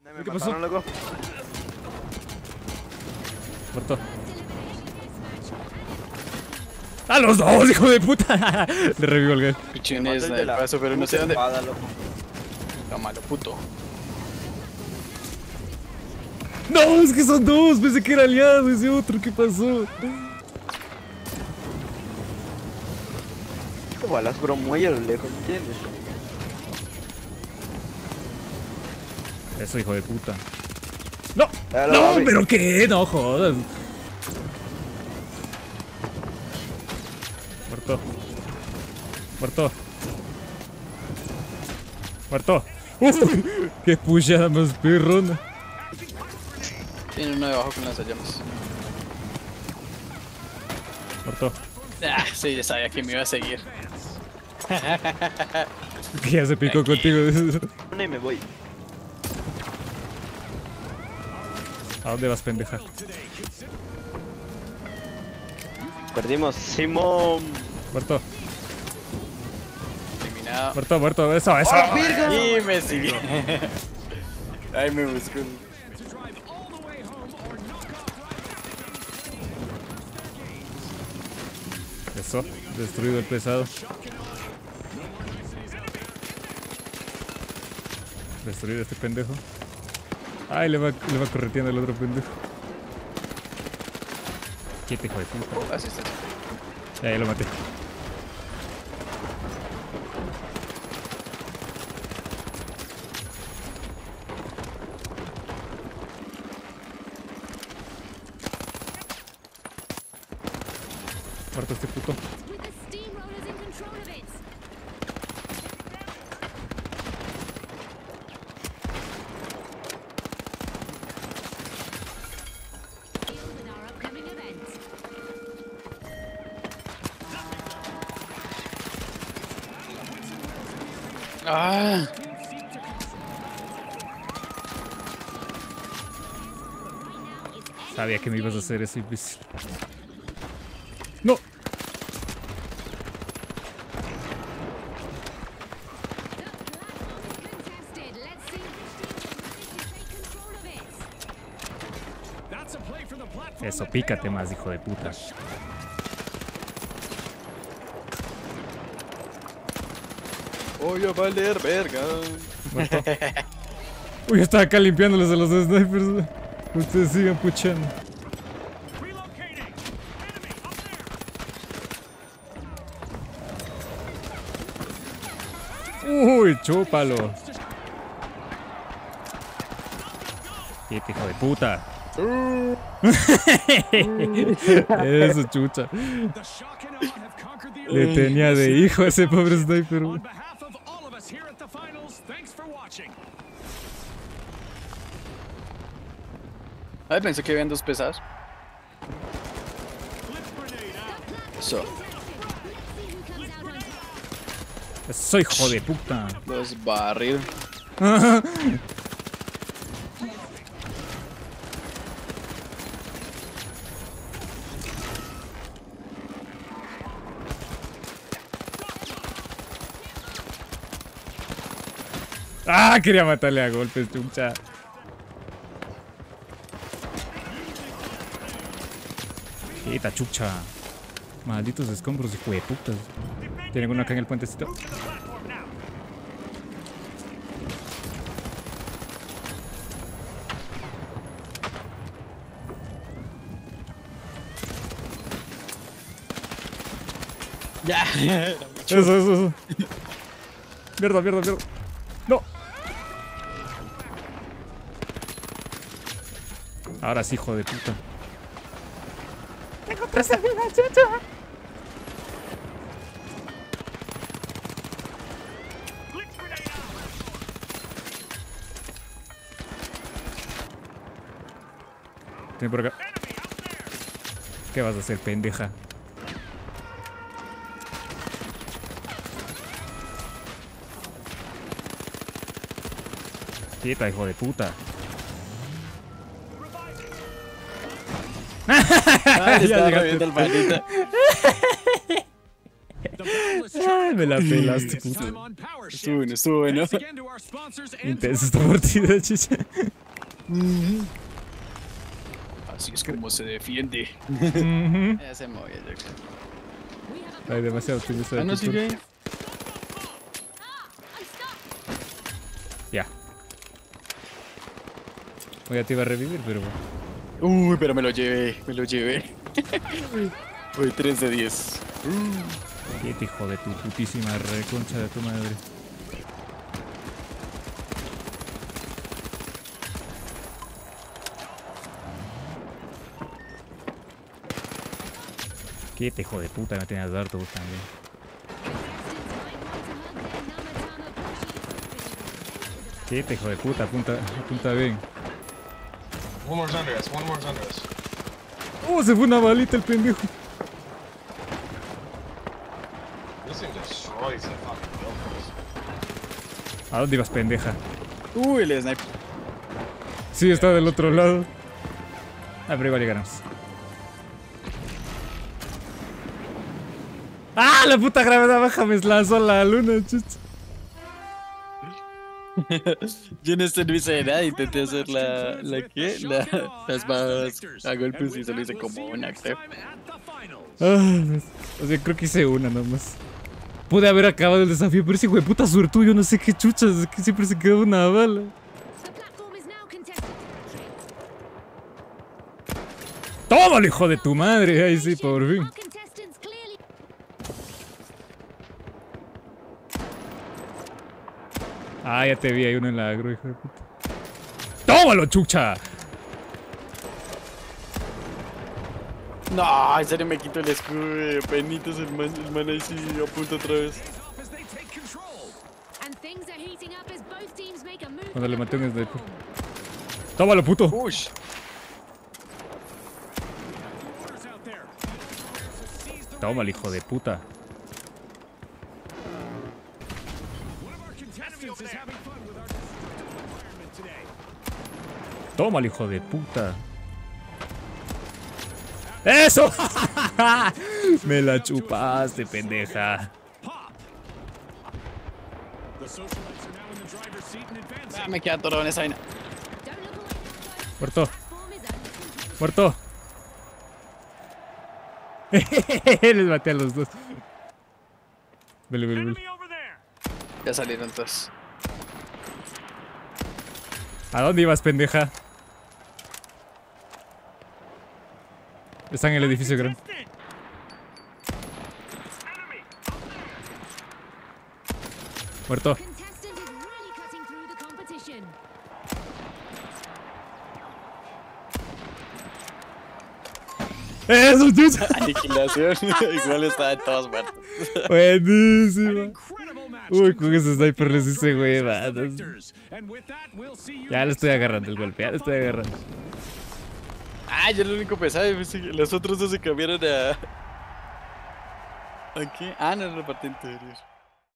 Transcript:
Me ¿Qué pasó? mataron, loco. Muerto. ¡A los dos, hijo de puta! Le revivo el gas. Pichones Mata el del paso, pero no sé dónde. espada, loco. Está malo, puto. ¡No! Es que son dos. Pensé que era aliado ese otro. ¿Qué pasó? Qué balas, pero muy a lo lejos, ¿entiendes? Eso, hijo de puta. ¡No! Dale, ¡No! abre. ¿Pero qué? No jodas. Muerto. Muerto. Muerto. ¡Uy! ¡Qué pushada más perrona! Tiene uno debajo con lanzallamas. Muerto. Ah, sí, ya sabía que me iba a seguir. Que ya se picó contigo. Y me voy. ¿A dónde vas, pendeja? Perdimos, Simón. Muerto. Eliminado. Muerto, muerto. Eso, eso. Y me siguió. Ay, me buscó. Eso. Destruido el pesado. Destruido este pendejo. Ay, le va correteando el otro pendejo. Quieto, hijo de puta. Así está. Ya lo maté. Muerto este puto. With the steamrollers in control of it. Deal with our upcoming event. Ah, Sabía que me ibas a hacer eso, imbécil. ¡No! Contested. Let's see if the steamrollers manage to take control of it. That's a play for the platform. Eso, pícate más, hijo de puta. voy a valer verga. Muerto. Uy, estaba acá limpiándoles a los snipers. Ustedes sigan puchando. Relocating. Enemy up there. Uy, chúpalo. Quieto, hijo de puta. Eso, chucha. The shock and awe have conquered the Le tenía de hijo a ese pobre sniper. On behalf of all of us here at the finals, thanks for watching. Ay, pensé que habían dos pesados. Eso, Let's see who comes out on top. Eso, hijo de puta. dos barril. Ah, quería matarle a golpes, chucha. Quita, chucha. Malditos escombros, hijo de putas. ¿Tienen uno acá en el puentecito? Ya. Eso. Mierda, mierda, mierda. No. Ahora sí, hijo de puta. Tengo 13 vidas, chucha. Ven por acá. ¿Qué vas a hacer, pendeja? Quieta, hijo de puta. Ay, Ya estaba llegaste. reviendo el maldito. Ay, me la pelaste, puto. Time on Power Shift. Estuvo bueno, estuvo bueno. Thanks again to our sponsors and to Intensa our esta partida, chicha. Así es como se defiende. Ujú. Ya se movió, yo creo. We have a Hay demasiado optimista de Ah, no, tu sigue. turno. I'm stuck. Ya. Voy a te iba a revivir, pero bueno. Uy, pero me lo llevé, me lo llevé. Uy, 3 de 10. Qué hijo de tu putísima reconcha de tu madre. Qué hijo de puta, me tenías harto vos también. Qué hijo de puta, apunta bien. One more's under us. One more's under us. Oh, se fue una balita el pendejo. This thing destroys the fucking buildings. ¿A dónde ibas, pendeja? Uy, el sniper. Sí, está del otro lado. Ah, pero igual llegamos. ¡Ah! La puta gravedad baja me lanzó a la luna, chucha. Yo en este no hice nada, intenté hacer las más a golpes y solo hice como una, creo. Ah, o sea, creo que hice una nomás. Pude haber acabado el desafío, pero ese hijo de puta suertudo, yo no sé qué chuchas, es que siempre se quedó una bala. The platform is now contested. ¡Tómalo, hijo de tu madre! Ahí sí, por fin. Our contestants clearly Ah, ya te vi, hay uno en la agro, hijo de puta. ¡Tómalo, chucha! No, en serio me quito el escudo, penitos el man ahí sí apunta otra vez. As they take control. and things are heating up as both teams make a move. Cuando le to the maté un sniper. platform. ¡Tómalo, puto! Ush. Orders out there. Seize the Tómalo, hijo de puta. One of our contestants is having fun with our destructive environment today. Tómalo, hijo de puta. ¡Eso! Me la chupaste, pendeja. Pop. The socialites are now in the driver's seat and advancing. Ah, me queda atorado en esa vaina. Don't look away, folks. Muerto, The platform is under control. muerto. Les maté a los dos. Vele, vele, vele. Enemy over there. Ya salieron todos. ¿A dónde ibas, pendeja? Está en el edificio grande. Contestant. Enemy. Muerto. Contestant is really cutting through the competition. ¡Eso, chucha! Aniquilación. Igual estaban todos muertos. Buenísimo. Incredible match. Uy, con ese sniper les hice, güey, The vatos. victors. And with that, we'll see you Ya le next estoy time. agarrando el golpe, ya le estoy agarrando. Ah, yo lo único pensaba, los otros dos se cambiaron a... ¿A qué? Ah, no, era la parte anterior.